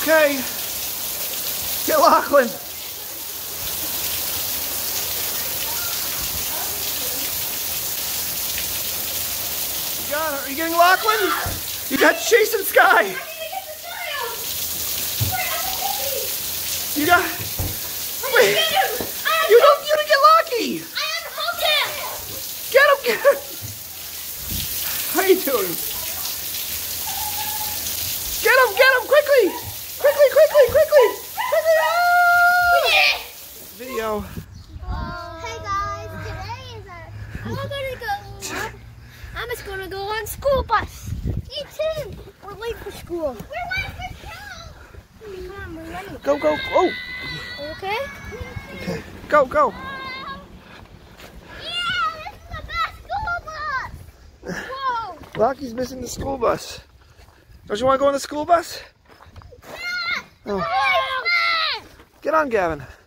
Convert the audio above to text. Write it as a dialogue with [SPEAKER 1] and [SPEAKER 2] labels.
[SPEAKER 1] Okay. Get Lachlan. You got her. Are you getting Lachlan? You got Chase and Sky. You got. Wait. You didn't get Lucky.
[SPEAKER 2] I unhooked him.
[SPEAKER 1] Get him, get him. How are you doing? Get him, quickly. Quickly. Ah! Video.
[SPEAKER 2] Hey guys, today is I'm just gonna go on school bus. Me too. We're late for school. We're late for school. Come on, we're ready.
[SPEAKER 1] Go. Oh.
[SPEAKER 2] Okay?
[SPEAKER 1] Okay. Go.
[SPEAKER 2] Yeah, this is the best school bus. Whoa.
[SPEAKER 1] Lucky's missing the school bus. Don't you want to go on the school bus?
[SPEAKER 2] Yeah.
[SPEAKER 1] Oh. Get on, Gavin.